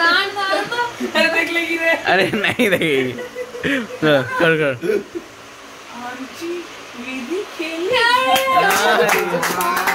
अरे देख लेगी रे। अरे नहीं देखेगी। कर कर। विधि खेल